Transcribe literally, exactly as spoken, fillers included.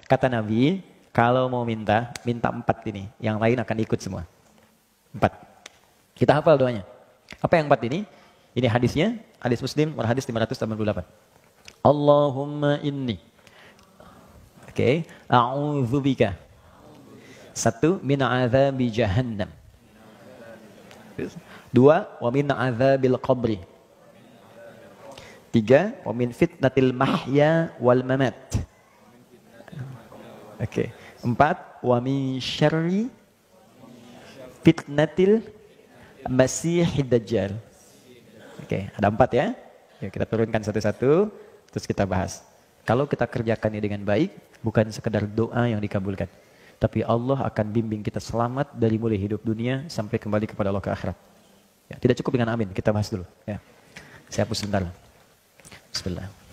Kata Nabi, kalau mau minta, minta empat ini. Yang lain akan ikut semua. Empat. Kita hafal doanya. Apa yang empat ini? Ini hadisnya, hadis Muslim, hadis lima ratus delapan puluh delapan. Allahumma inni. Oke, okay. A'udzubika. Satu, min azabi jahannam. Dua, wa min azabil qabri. Tiga, wa min fitnatil mahya wal mamat. Oke. Okay. Empat, wa min syarri fitnatil masihid dajjal. Oke, okay. Ada empat ya. Yuk kita turunkan satu-satu, terus kita bahas. Kalau kita kerjakannya dengan baik, bukan sekedar doa yang dikabulkan, tapi Allah akan bimbing kita selamat dari mulai hidup dunia sampai kembali kepada Allah ke akhirat. Ya, tidak cukup dengan amin, kita bahas dulu. Ya. Saya hapus sebentar. Bismillah.